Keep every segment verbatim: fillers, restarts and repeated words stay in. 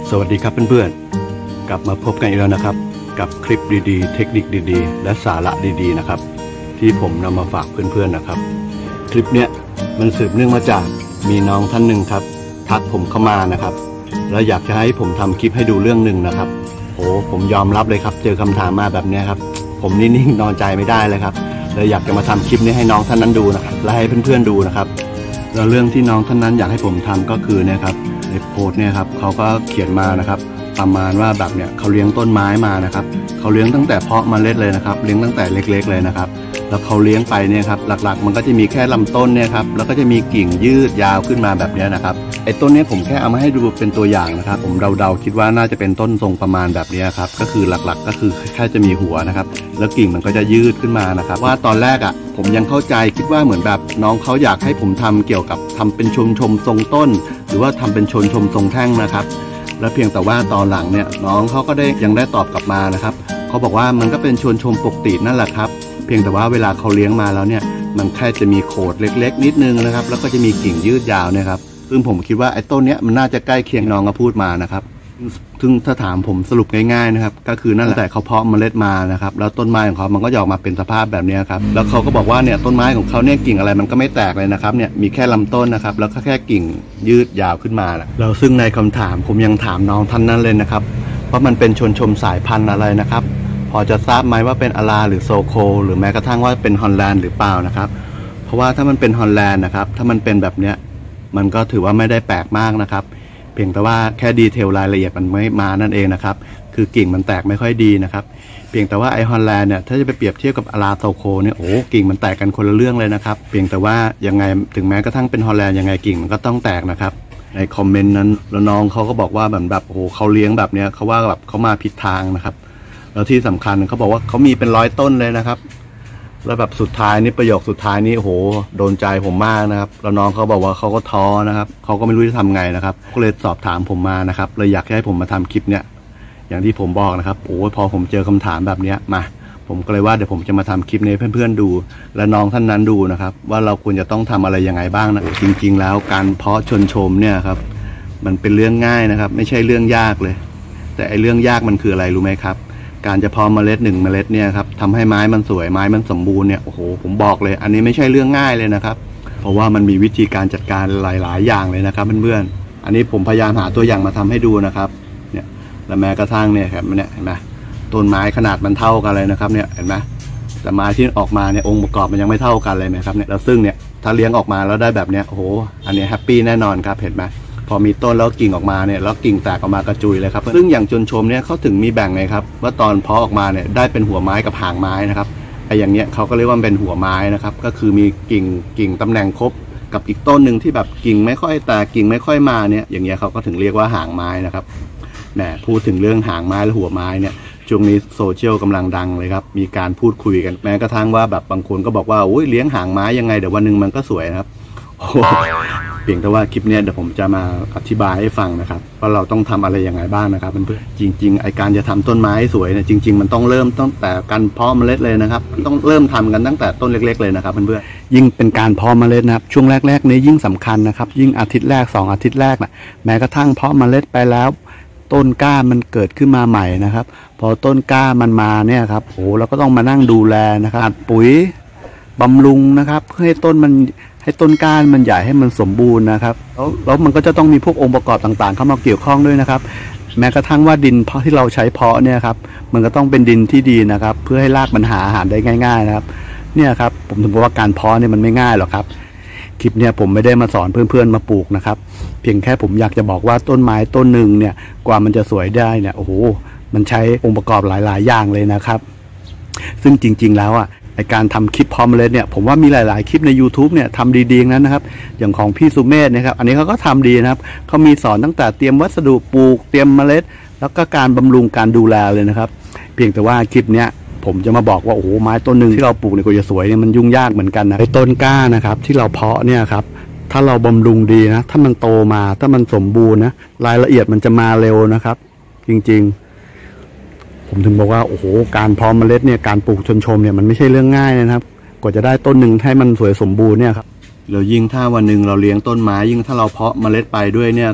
สวัสดีครับเพื่อนๆกลับมาพบกันอีกแล้วนะครับกับคลิปดีๆเทคนิคดีๆและสาระดีๆนะครับที่ผมนำมาฝากเพื่อนๆนะครับคลิปเนี้ยมันสืบเนื่องมาจากมีน้องท่านหนึ่งครับทักผมเข้ามานะครับแล้วอยากจะให้ผมทำคลิปให้ดูเรื่องหนึ่งนะครับโอ้ผมยอมรับเลยครับเจอคำถามมาแบบนี้ครับผมนิ่งๆนอนใจไม่ได้เลยครับเลยอยากจะมาทำคลิปนี้ให้น้องท่านนั้นดูนะครับและให้เพื่อนๆดูนะครับแล้วเรื่องที่น้องท่านนั้นอยากให้ผมทำก็คือเนี่ยครับในโพสต์เนี่ยครับเขาก็เขียนมานะครับประมาณว่าแบบเนี่ยเขาเลี้ยงต้นไม้มานะครับเขาเลี้ยงตั้งแต่เพาะเมล็ดเลยนะครับเลี้ยงตั้งแต่เล็กๆเลยนะครับแล้วเขาเลี้ยงไปเนี่ยครับหลักๆมันก็จะมีแค่ลำต้นเนี่ยครับแล้วก็จะมีกิ่งยืดยาวขึ้นมาแบบนี้นะครับไอ้ต้นนี้ผมแค่เอามาให้ดูเป็นตัวอย่างนะครับผมเดาๆคิดว่าน่าจะเป็นต้นทรงประมาณแบบนี้ครับก็คือหลักๆก็คือแค่จะมีหัวนะครับแล้วกิ่งมันก็จะยืดขึ้นมานะครับว่าตอนแรกอ่ะผมยังเข้าใจคิดว่าเหมือนแบบน้องเขาอยากให้ผมทำเกี่ยวกับทำเป็นชมชมทรงต้นหรือว่าทำเป็นชนชมทรงแท่งนะครับแล้วเพียงแต่ว่าตอนหลังเนี่ยน้องเขาก็ได้ยังได้ตอบกลับมานะครับเขาบอกว่ามันก็เป็นชวนชมปกตินั่นแหละครับเพียงแต่ว่าเวลาเขาเลี้ยงมาแล้วเนี่ยมันแค่จะมีโขดเล็กๆนิดนึงนะครับแล้วก็จะมีกิ่งยืดยาวเนี่ยครับซึ่งผมคิดว่าไอ้ต้นเนี้ยมันน่าจะใกล้เคียงน้องก็พูดมานะครับซึ่งถ้าถามผมสรุปง่ายๆนะครับก็คือนั่นแหละแต่เขาเพาะเมล็ดมานะครับแล้วต้นไม้ของเขามันก็จะออกมาเป็นสภาพแบบนี้ครับแล้วเขาก็บอกว่าเนี่ยต้นไม้ของเขาเนี่ยกิ่งอะไรมันก็ไม่แตกเลยนะครับเนี่ยมีแค่ลำต้นนะครับแล้วก็แค่กิ่งยืดยาวขึ้นมาแล้วซึ่งในคำถามผมยังถามน้องท่านนั้นเลยนะครับว่ามันเป็นชนชมสายพันธุ์อะไรนะครับพอจะทราบไหมว่าเป็นอาราหรือโซโคหรือแม้กระทั่งว่าเป็นฮอลแลนด์หรือเปล่านะครับเพราะว่าถ้ามันเป็นฮอลแลนด์นะครับถ้ามันเป็นแบบเนี้ยมันก็ถือว่าไม่ได้แปลกมากนะครับเพียงแต่ว่าแค่ดีเทลรายละเอียดมันไม่มานั่นเองนะครับคือกิ่งมันแตกไม่ค่อยดีนะครับเพียงแต่ว่าไอฮอลแลนด์เนี่ยถ้าจะไปเปรียบเทียบกับอาราโซโคเนี่ยโอ้กิ่งมันแตกกันคนละเรื่องเลยนะครับเพียงแต่ว่ายังไงถึงแม้กระทั่งเป็นฮอลแลนด์ยังไงกิ่งมันก็ต้องแตกนะครับในคอมเมนต์นั้นแล้วน้องเขาก็บอกว่าแบบแบบโอ้โหเขาเลี้ยงแบบเนี้ยเขาว่าแบบเขามาผิดทางนะครับแล้วที่สำคัญเขาบอกว่าเขามีเป็นร้อยต้นเลยนะครับแล้วแบบสุดท้ายนี่ประโยคสุดท้ายนี่โอ้โหโดนใจผมมากนะครับแล้วน้องเขาบอกว่าเขาก็ท้อนะครับเขาก็ไม่รู้จะทำไงนะครับก็เลยสอบถามผมมานะครับเลยอยากให้ผมมาทำคลิปเนี้ยอย่างที่ผมบอกนะครับโอ้พอผมเจอคำถามแบบเนี้ยมาผมก็เลยว่าเดี๋ยวผมจะมาทำคลิปนี้เพื่อนๆดูและน้องท่านนั้นดูนะครับว่าเราควรจะต้องทำอะไรยังไงบ้างนะจริงๆแล้วการเพาะชนชมเนี่ยครับมันเป็นเรื่องง่ายนะครับไม่ใช่เรื่องยากเลยแต่ไอ้เรื่องยากมันคืออะไรรู้ไหมครับการจะเพาะเมล็ดหนึ่งเมล็ดเนี่ยครับทำให้ไม้มันสวยไม้มันสมบูรณ์เนี่ยโอ้โหผมบอกเลยอันนี้ไม่ใช่เรื่องง่ายเลยนะครับเพราะว่ามันมีวิธีการจัดการหลายๆอย่างเลยนะครับเพื่อนๆอันนี้ผมพยายามหาตัวอย่างมาทำให้ดูนะครับเนี่ยและแม้กระทั่งเนี่ยครับเนี่ยเห็นไหมต้นไม้ขนาดมันเท่ากันเลยนะครับเนี่ยเห็นไหมแต่ไม้ที่ออกมาเนี่ยองค์ประกอบมันยังไม่เท่ากันเลยนะครับเนี่ยแล้วซึ่งเนี่ยถ้าเลี้ยงออกมาแล้วได้แบบเนี้ยโอ้โหอันนี้แฮปปี้แน่นอนครับเห็นไหมพอมีต้นแล้วกิ่งออกมาเนี่ยแล้วกิ่งแตกออกมากระจุยเลยครับซึ่งอย่างชนชมเนี่ยเขาถึงมีแบ่งไงครับว่าตอนเพาะออกมาเนี่ยได้เป็นหัวไม้กับหางไม้นะครับไอ้อย่างเนี้ยเขาก็เรียกว่าเป็นหัวไม้นะครับก็คือมีกิ่งกิ่งตำแหน่งครบกับอีกต้นหนึ่งที่แบบกิ่งไม่ค่อยแตกกิ่งไม่ค่อยมาเนี่ยอย่างเงี้ยเขาก็ถึงเรียกว่าหางไม้นะครับแหมพูดถึงเรื่องหางไม้และหัวไม้เนี่ยช่วงนี้โซเชียลกำลังดังเลยครับมีการพูดคุยกันแม้กระทั่งว่าแบบบางคนก็บอกว่าโอ้ยเลี้ยงหางไม้ยังไงเดี๋ยววันนึงมันก็สวยนะครับเพียงแต่ว่าคลิปนี้เดี๋ยวผมจะมาอธิบายให้ฟังนะครับว่าเราต้องทำอะไรยังไงบ้างนะครับเพื่อนๆจริงๆไอการจะทำต้นไม้สวยเนี่ยจริงๆมันต้องเริ่มตั้งแต่การเพาะเมล็ดเลยนะครับต้องเริ่มทำกันตั้งแต่ต้นเล็กๆเลยนะครับเพื่อนๆยิ่งเป็นการเพาะเมล็ดนะครับช่วงแรกๆนี้ยิ่งสำคัญนะครับยิ่งอาทิตย์แรกสองอาทิตย์แรกนะแม้กระทั่งเพาะเมล็ดไปแล้วต้นกล้ามันเกิดขึ้นมาใหม่นะครับพอต้นกล้ามันมาเนี่ยครับโอ้เราก็ต้องมานั่งดูแลนะครับอัดปุ๋ยบำรุงนะครับเพื่อให้ต้นมันให้ต้นก้านมันใหญ่ให้มันสมบูรณ์นะครับแล้วแล้วมันก็จะต้องมีพวกองค์ประกอบต่างๆเข้ามาเกี่ยวข้องด้วยนะครับแม้กระทั่งว่าดินเพาะที่เราใช้เพาะเนี่ยครับมันก็ต้องเป็นดินที่ดีนะครับเพื่อให้รากมันหาอาหารได้ง่ายๆนะครับเนี่ยครับผมถึงบอกว่าการเพาะเนี่ยมันไม่ง่ายหรอกครับคลิปเนี่ยผมไม่ได้มาสอนเพื่อนๆมาปลูกนะครับเพียงแค่ผมอยากจะบอกว่าต้นไม้ต้นหนึ่งเนี่ยกว่ามันจะสวยได้เนี่ยโอ้โหมันใช้องค์ประกอบหลายๆอย่างเลยนะครับซึ่งจริงๆแล้วอ่ะในการทำคลิปพร้อมเมล็ดเนี่ยผมว่ามีหลายๆคลิปใน YouTube เนี่ยทำดีๆนั้นนะครับอย่างของพี่สุเมธนะครับอันนี้เขาก็ทำดีนะครับเขามีสอนตั้งแต่เตรียมวัสดุปลูกเตรียมเมล็ดแล้วก็การบำรุงการดูแลเลยนะครับเพียงแต่ว่าคลิปเนี้ยผมจะมาบอกว่าโอ้โหไม้ต้นหนึ่งที่เราปลูกเนี่ยก็จะสวยเนี่ยมันยุ่งยากเหมือนกันนะไอ้ต้นกล้านะครับที่เราเพาะเนี่ยครับถ้าเราบำรุงดีนะถ้ามันโตมาถ้ามันสมบูรณ์นะรายละเอียดมันจะมาเร็วนะครับจริงๆผมถึงบอกว่าโอ้โหการเพาะเมล็ดเนี่ยการปลูกชนชมเนี่ยมันไม่ใช่เรื่องง่ายนะครับกว่าจะได้ต้นหนึ่งให้มันสวยสมบูรณ์เนี่ยครับแล้วยิ่งถ้าวันหนึ่งเราเลี้ยงต้นไม้ยิ่งถ้าเราเพาะเมล็ดไปด้วยเนี่ยครับ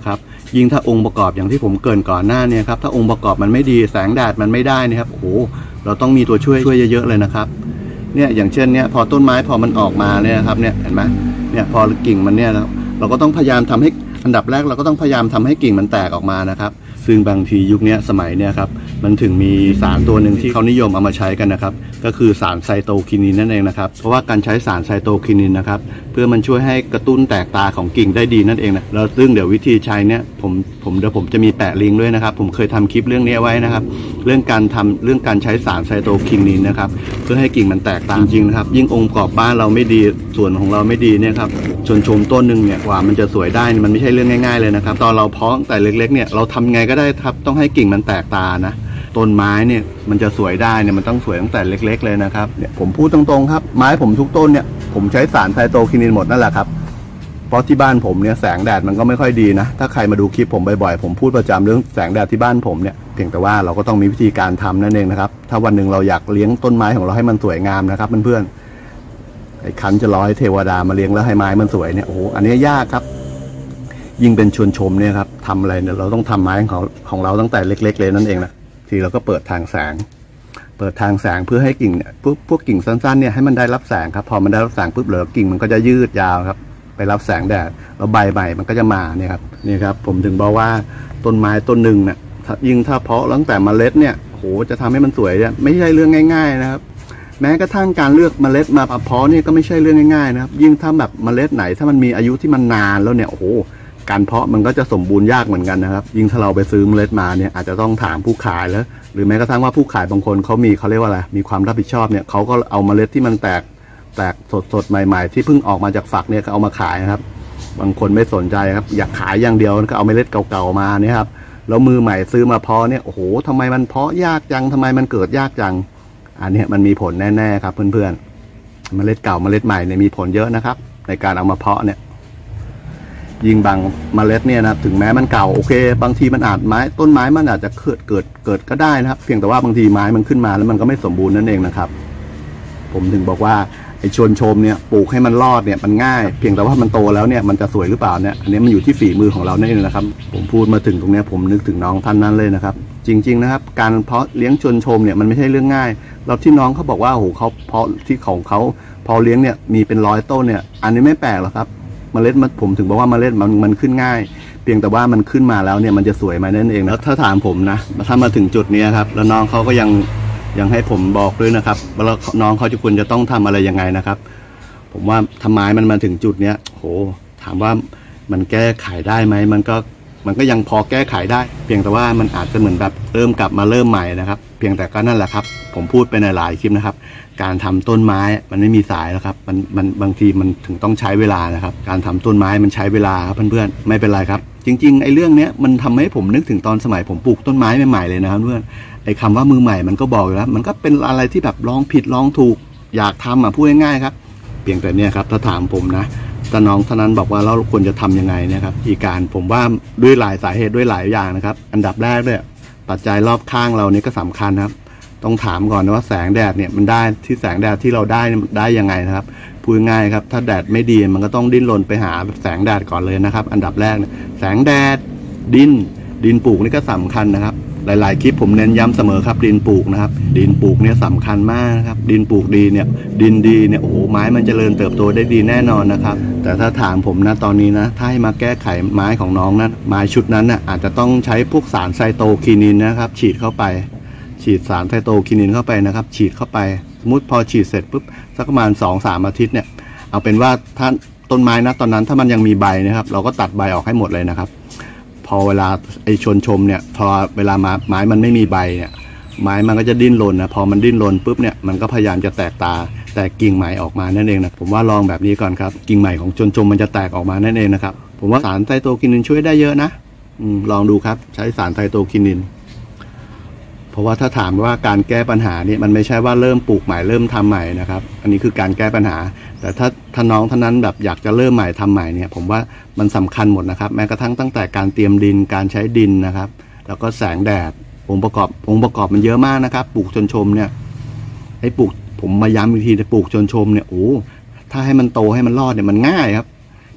ยิ่งถ้าองค์ประกอบอย่างที่ผมเกริ่นก่อนหน้าเนี่ยครับถ้าองค์ประกอบมันไม่ดีแสงแดดมันไม่ได้นะครับโอ้โหเราต้องมีตัวช่วยช่วยเยอะๆเลยนะครับเนี่ยอย่างเช่นเนี่ยพอต้นไม้พอมันออกมาเนี่ยครับเนี่ยเห็นไหมเนี่ยพอกิ่งมันเนี่ยเราก็ต้องพยายามทำให้อันดับแรกเราก็ต้องพยายามทำให้กิ่งมันแตกออกมานะครับซึ่งบางทียุคนี้สมัยเนี่ยครับมันถึงมีสารตัวหนึ่งที่เขานิยมเอามาใช้กันนะครับก็คือสารไซโตคินินนั่นเองนะครับเพราะว่าการใช้สารไซโตคินินนะครับเพื่อมันช่วยให้กระตุ้นแตกตาของกิ่งได้ดีนั่นเองนะแล้วซึ่งเดี๋ยววิธีใช้เนี่ยผมผมเดี๋ยวผมจะมีแปะลิงก์ด้วยนะครับผมเคยทำคลิปเรื่องนี้ไว้นะครับเรื่องการทำเรื่องการใช้สารไซโตคินินนะครับเพื่อให้กิ่งมันแตกตาจริงๆนะครับยิ่งองค์ประกอบบ้านเราไม่ดีส่วนของเราไม่ดีเนี่ยครับชนชมต้นหนึ่งเนี่ยกว่ามันจะสวยได้มันไม่ใช่เรื่องง่ายๆเลยนะครับตอนเราเพาะแต่เล็กๆเนี่ยเราทำไงก็ได้ครับต้องให้กิ่งมันแตกตานะต้นไม้เนี่ยมันจะสวยได้เนี่ยมันต้องสวยตั้งแต่เล็กๆเลยนะครับเนี่ยผมพูดตรงๆครับไม้ผมทุกต้นเนี่ยผมใช้สารไซโตคินินหมดนั่นแหละครับเพราะที่บ้านผมเนี่ยแสงแดดมันก็ไม่ค่อยดีนะถ้าใครมาดูคลิปผมบ่อยๆผมพูดประจำเรื่องแสงแดดที่บ้านผมเนี่ยเพียงแต่ว่าเราก็ต้องมีวิธีการทำนั่นเองนะครับถ้าวันหนึ่งเราอยากเลี้ยงต้นไม้ของเราให้มันสวยงามนะครับเพื่อนๆไอ้คันจะรอให้เทวดามาเลี้ยงแล้วให้ไม้มันสวยเนี่ยโอ้โหอันนี้ยากครับยิ่งเป็นชวนชมเนี่ยครับทำอะไรเนี่ยเราต้องทำไม้ของของเราตั้งแต่เล็กๆเลยนั่นเองนะทีเราก็เปิดทางแสงเปิดทางแสงเพื่อให้กิ่งเนี่ยพวกพวกกิ่งสั้นๆเนี่ยให้มันได้รับแสงครับพอมันได้รับแสงปุ๊บเหลือกิ่งมันก็จะยืดยาวครับไปรับแสงแดดแล้วใบใหม่มันก็จะมาเนี่ยครับนี่ครับผมถึงบอกว่าต้นไม้ต้นหนึ่งเนี่ยยิ่งถ้าเพาะตั้งแต่เมล็ดเนี่ยโหจะทำให้มันสวยเนี่ยไม่ใช่เรื่องง่ายๆนะครับแม้กระทั่งการเลือกเมล็ดมาเพาะเนี่ยก็ไม่ใช่เรื่องง่ายๆนะครับยิ่งถ้าแบบเมล็ดไหนถ้ามันมีอายุที่มันนานแล้วเนี่ยโอ้โหการเพาะมันก็จะสมบูรณ์ยากเหมือนกันนะครับยิ่งถ้าเราไปซื้อเมล็ดมาเนี่ยอาจจะต้องถามผู้ขายแล้วหรือแม้กระทั่งว่าผู้ขายบางคนเขามีเขาเรียกว่าอะไรมีความรับผิดชอบเนี่ยเขาก็เอาเมล็ดที่มันแตกแตกสดๆใหม่ๆที่เพิ่งออกมาจากฝักเนี่ยก็เอามาขายนะครับบางคนไม่สนใจครับอยากขายอย่างเดียวก็เอาเมล็ดเก่าๆมาเนี่ยครับแล้วมือใหม่ซื้อมาเพาะเนี่ยโอ้โหทำไมมันเพาะยากจังทำไมมันเกิดยากจังอันนี้มันมีผลแน่ๆครับเพื่อนๆเมล็ดเก่าเมล็ดใหม่เนี่ยมีผลเยอะนะครับในการเอามาเพาะเนี่ยยิ่งบางเมล็ดเนี่ยนะถึงแม้มันเก่าโอเคบางทีมันอาจไม้ต้นไม้มันอาจจะเกิดเกิดเกิดก็ได้นะครับเพียงแต่ว่าบางทีไม้มันขึ้นมาแล้วมันก็ไม่สมบูรณ์นั่นเองนะครับผมถึงบอกว่าไอ้ชวนชมเนี่ยปลูกให้มันรอดเนี่ยมันง่ายเพียงแต่ว่ามันโตแล้วเนี่ยมันจะสวยหรือเปล่าเนี่ยอันนี้มันอยู่ที่ฝีมือของเราเนี่ยนะครับผมพูดมาถึงตรงนี้ผมนึกถึงน้องท่านนั้นเลยนะครับจริงๆนะครับการเพาะเลี้ยงชวนชมเนี่ยมันไม่ใช่เรื่องง่ายเราที่น้องเขาบอกว่าโอ้โหเขาเพาะที่ของเขาพอเลี้ยงเนี่ยมีเป็นร้อยต้นเนี่ยอันนี้ไม่แปลกหรอกครับเมล็ดมันผมถึงบอกว่าเมล็ดมันมันขึ้นง่ายเพียงแต่ว่ามันขึ้นมาแล้วเนี่ยมันจะสวยมานั่นเองนะถ้าถามผมนะถ้ามาถึงจุดนี้ครับแล้วน้องเขาก็ยังยังให้ผมบอกด้วยนะครับว่าน้องเขาจะควรจะต้องทำอะไรยังไงนะครับผมว่าทำไมมันมาถึงจุดเนี้ยโหถามว่ามันแก้ไขได้ไหมมันก็มันก็ยังพอแก้ไขได้เพียงแต่ว่ามันอาจจะเหมือนแบบเริ่มกลับมาเริ่มใหม่นะครับเพียงแต่ก็นั่นแหละครับผมพูดไปในหลายคลิปนะครับการทำต้นไม้มันไม่มีสายแล้วครับมันมันบางทีมันถึงต้องใช้เวลานะครับการทำต้นไม้มันใช้เวลาครับเพื่อนๆไม่เป็นไรครับจริงๆไอ้เรื่องเนี้ยมันทำให้ผมนึกถึงตอนสมัยผมปลูกต้นไม้ใหม่ๆเลยนะครับเพื่อนไอ้คำว่ามือใหม่มันก็บอกอยู่แล้วมันก็เป็นอะไรที่แบบลองผิดลองถูกอยากทำอ่ะพูดง่ายๆครับเพียงแต่เนี่ยครับถ้าถามผมนะตาน้องท่านั้นบอกว่าเราควรจะทํำยังไงนะครับอีกการผมว่าด้วยหลายสาเหตุด้วยหลายอย่างนะครับอันดับแรกเนี่ยปัจจัยรอบข้างเรานี่ก็สำคัญครับต้องถามก่อนนะว่าแสงแดดเนี่ยมันได้ที่แสงแดดที่เราได้ได้ยังไงนะครับพูดง่ายครับถ้าแดดไม่ดีมันก็ต้องดิ้นรนไปหาแสงแดดก่อนเลยนะครับอันดับแรกแสงแดดดินดินปลูกนี่ก็สำคัญนะครับหลายๆคลิปผมเน้นย้ำเสมอครับดินปลูกนะครับดินปลูกเนี่ยสำคัญมากนะครับดินปลูกดีเนี่ยดินดีเนี่ยโอ้โหไม้มันจเจริญเติบโตได้ดีแน่นอนนะครับแต่ถ้าถามผมนะตอนนี้นะถ้าให้มาแก้ไขไม้ของน้องนะไม้ชุดนั้นนะ่ะอาจจะต้องใช้พวกสารไซโตคินินนะครับฉีดเข้าไปฉีดสารไซโตคินินเข้าไปนะครับฉีดเข้าไปสมมติพอฉีดเสร็จปุ๊บสักประมาณ สองถึงสาม อาทิตย์เนี่ยเอาเป็นว่าถ้าต้นไม้นะตอนนั้นถ้ามันยังมีใบนะครับเราก็ตัดใบออกให้หมดเลยนะครับพอเวลาไอ้ชนชมเนี่ยพอเวลามาไม้มันไม่มีใบเนี่ยไม้มันก็จะดิ้นรนนะพอมันดิ้นรนปุ๊บเนี่ยมันก็พยายามจะแตกตาแตกกิ่งใหม่ออกมานั่นเองนะผมว่าลองแบบนี้ก่อนครับกิ่งใหม่ของชนชมมันจะแตกออกมานั่นเองนะครับผมว่าสารไซโตคินินช่วยได้เยอะนะอืมลองดูครับใช้สารไซโตคินินเพราะว่าถ้าถามว่าการแก้ปัญหาเนี่ยมันไม่ใช่ว่าเริ่มปลูกใหม่เริ่มทำใหม่นะครับอันนี้คือการแก้ปัญหาแต่ถ้าถ้าน้องท่านนั้นแบบอยากจะเริ่มใหม่ทำใหม่เนี่ยผมว่ามันสำคัญหมดนะครับแม้กระทั่งตั้งแต่การเตรียมดินการใช้ดินนะครับแล้วก็แสงแดดองค์ประกอบองค์ประกอบมันเยอะมากนะครับปลูกชนชมเนี่ยให้ปลูกผมมาย้ำอีกทีจะปลูกชนชมเนี่ยโอ้ถ้าให้มันโตให้มันรอดเนี่ยมันง่ายครับ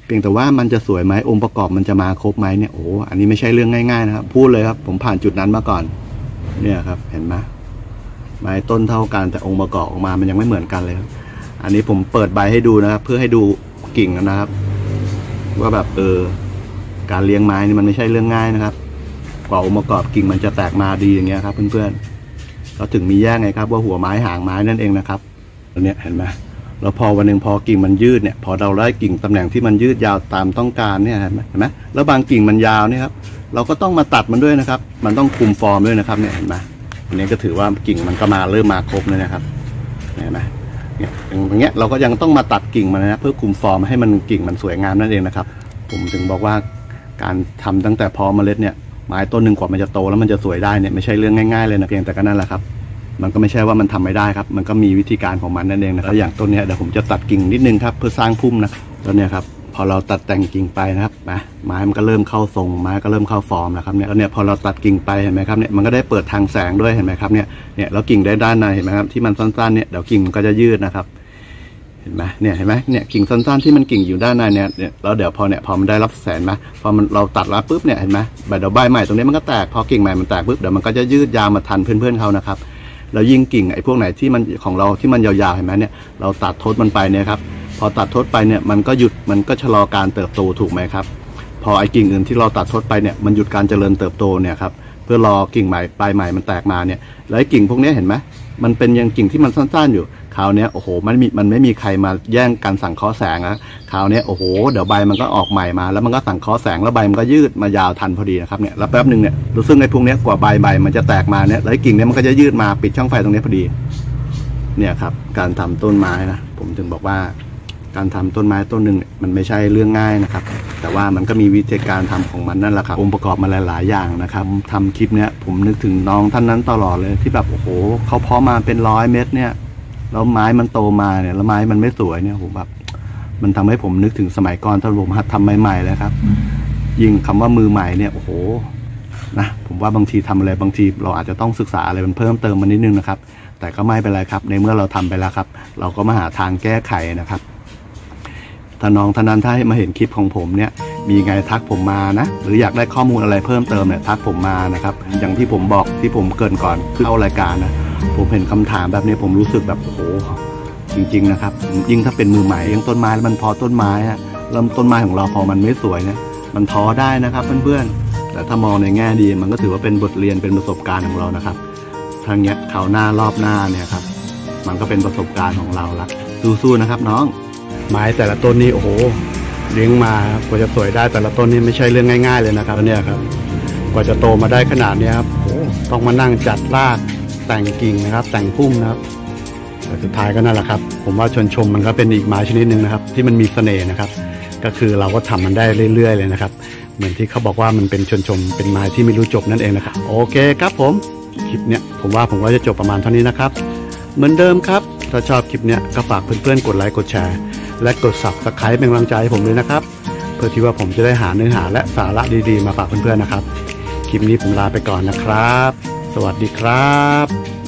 เพียงแต่ว่ามันจะสวยไหมองค์ประกอบมันจะมาครบไหมเนี่ยโอ้อันนี้ไม่ใช่เรื่องง่ายๆนะครับพูดเลยครับผมผ่านจุดนั้นมาก่อนเนี่ยครับเห็นไหมไม้ต้นเท่ากันแต่องค์ประกอบออกมามันยังไม่เหมือนกันเลยครับอันนี้ผมเปิดใบให้ดูนะครับเพื่อให้ดูกิ่งนะครับว่าแบบเออการเลี้ยงไม้นี่มันไม่ใช่เรื่องง่ายนะครับกว่าองค์ประกอบกิ่งมันจะแตกมาดีอย่างเงี้ยครับเพื่อนๆเราถึงมีแยกไงครับว่าหัวไม้หางไม้นั่นเองนะครับตัวเนี้ยเห็นไหมแล้วพอวันหนึ่งพอกิ่งมันยืดเนี่ยพอเราได้กิ่งตำแหน่งที่มันยืดยาวตามต้องการเนี่ยเห็นไหมเห็นไหมแล้วบางกิ่งมันยาวเนี่ยครับเราก็ต้องมาตัดมันด้วยนะครับมันต้องคุมฟอร์มด้วยนะครับเนี่ยเห็นไหมอันนี้ก็ถือว่ากิ่งมันก็มาเริ่มมาครบเลยนะครับเห็นไหมเนี่ยอย่างเงี้ยเราก็ยังต้องมาตัดกิ่งมันนะเพื่อคุมฟอร์มให้มันกิ่งมันสวยงามนั่นเองนะครับผมถึงบอกว่าการทำตั้งแต่เพาะเมล็ดเนี่ยไม้ต้นหนึ่งกว่ามันจะโตแล้วมันจะสวยได้เนี่ยไม่ใช่เรื่องง่ายๆเลยนะเพียงแต่ก็นั่นแหละครับมันก็ไม่ใช่ว่ามันทำไม่ได้ครับมันก็มีวิธีการของมันนั่นเองนะครับอย่างต้นนี้เดี๋ยวผมจะตัดกิ่งนิดนึงครับเพื่อสร้างพุ่มนะแล้วเนี่ยครับพอเราตัดแต่งกิ่งไปนะครับไม้มันก็เริ่มเข้าทรงไม้ก็เริ่มเข้าฟอร์มแล้วครับเนี่ยแล้วเนี่ยพอเราตัดกิ่งไปเห็นไหมครับเนี่ยมันก็ได้เปิดทางแสงด้วยเห็นไหมครับเนี่ยเนี่ยแล้วกิ่งได้ด้านในเห็นไหมครับที่มันสั้นๆเนี่ยเดี๋ยวกิ่งมันก็จะยืดนะครับเห็นไหมเนี่ยเห็นไหมเนี่ยกิ่งสั้นๆที่มันกิ่งอยู่ด้านในเนี่ยเนี่ยแล้วเดี๋ยวพอเนี่ยพอมันได้รับแสงไหมพอมันเราตัดแล้วปุ๊บเนี่ยเห็นไหมใบเดี๋ยวใบใหม่ตรงนี้มันก็แตกพอกิ่งใหม่มันแตกปุ๊บเดี๋ยวมันก็จะยืดยาวมาทันเพื่อนๆเขานะครับแล้วยิ่งกิ่งไอ้พวกไหนที่มันของเราที่มันยาวๆเห็นไหมเนี่ยเราตัดทดมันไปเนี่ยครับพอตัดทดไปเนี่ยมันก็หยุดมันก็ชะลอการเติบโตถูกไหมครับพอไอ้กิ่งอื่นที่เราตัดทดไปเนี่ยมันหยุดการเจริญเติบโตเนี่ยครับเพื่อรอกิ่งใหม่ปลายใหม่มันแตกมาเนี่ยแล้วไอ้กิ่งพวกนี้เห็นไหมมันเป็นยังกิ่งที่มันสั้นๆอยู่คราวนี้โอ้โหมันมีมันไม่มีใครมาแย่งกันสังเคราะห์แสงนะคราวนี้โอ้โหเดี๋ยวใบมันก็ออกใหม่มาแล้วมันก็สังเคราะห์แสงแล้วใบมันก็ยืดมายาวทันพอดีนะครับเนี่ยแล้วแป๊บหนึ่งเนี่ยรู้สึกไอ้พวกนี้กว่าใบใบมันจะแตกมาเนี่ยแล้วกิ่งเนี่ยมันก็จะยืดมาปิดช่องไฟตรงนี้พอดีเนี่ยครับการทำต้นไม้นะผมถึงบอกว่าการทำต้นไม้ต้นหนึ่งมันไม่ใช่เรื่องง่ายนะครับแต่ว่ามันก็มีวิธีการทำของมันนั่นแหละครับองค์ประกอบมาหลายๆอย่างนะครับทำคลิปเนี้ยผมนึกถึงน้องท่านนั้นตลอดเลยที่แบบโอ้โหเขาเพาะมาเป็นร้อยเม็ดเนี่ยแล้วไม้มันโตมาเนี่ยแล้วไม้มันไม่สวยเนี่ยผมแบบมันทำให้ผมนึกถึงสมัยก่อนตอนผมหัดทำใหม่ๆเลยครับยิ่งคำว่ามือใหม่เนี่ยโอ้โหนะผมว่าบางทีทำอะไรบางทีเราอาจจะต้องศึกษาอะไรมันเพิ่มเติมมานิดนึงนะครับแต่ก็ไม่เป็นไรครับในเมื่อเราทำไปแล้วครับเราก็มาหาทางแก้ไขนะครับถ้าน้องท่านนั้นถ้ามาเห็นคลิปของผมเนี่ยมีไงทักผมมานะหรืออยากได้ข้อมูลอะไรเพิ่มเติมเนี่ยทักผมมานะครับอย่างที่ผมบอกที่ผมเกริ่นก่อนคือเข้ารายการนะผมเห็นคำถามแบบนี้ผมรู้สึกแบบโอ้โหจริงๆนะครับยิ่งถ้าเป็นมือใหม่ยังต้นไม้แล้วมันพอต้นไม้อะเริ่มต้นไม้ของเราพอมันไม่สวยเนี่ยมันท้อได้นะครับเพื่อนๆแต่ถ้ามองในแง่ดีมันก็ถือว่าเป็นบทเรียนเป็นประสบการณ์ของเรานะครับทางเนี้ยคราวหน้ารอบหน้าเนี่ยครับมันก็เป็นประสบการณ์ของเราละสู้ๆนะครับน้องไม้แต่ละต้นนี่โอ้โหเลี้ยงมากว่าจะสวยได้แต่ละต้นนี่ไม่ใช่เรื่องง่ายๆเลยนะครับเนี่ยครับกว่าจะโตมาได้ขนาดนี้ครับโอ้ต้องมานั่งจัดรากแต่งกิ่งนะครับแต่งพุ่มนะครับแต่สุดท้ายก็นั่นแหละครับผมว่าชวนชมมันก็เป็นอีกไม้ชนิดหนึ่งนะครับที่มันมีเสน่ห์นะครับก็คือเราก็ทำมันได้เรื่อยๆเลยนะครับเหมือนที่เขาบอกว่ามันเป็นชวนชมเป็นไม้ที่ไม่รู้จบนั่นเองนะครับโอเคครับผมคลิปเนี้ยผมว่าผมก็จะจบประมาณเท่านี้นะครับเหมือนเดิมครับถ้าชอบคลิปเนี้ยก็ฝากเพื่อนๆกดไลค์กดแชร์และกด ซับสไครบ์ เป็นกำลังใจให้ผมด้วยนะครับเพื่อที่ว่าผมจะได้หาเนื้อหาและสาระดีๆมาฝากเพื่อนๆนะครับคลิปนี้ผมลาไปก่อนนะครับสวัสดีครับ